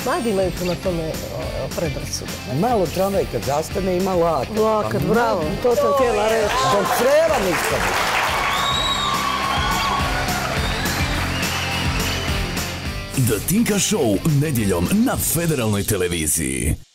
Mladi imaju prema tome predrasude. Malo tramvaj kad zastane ima lakat. Lakat, bravo, to sam htjela reći. Dok creva nikad. The Tinka Show nedjeljom na Federalnoj televiziji.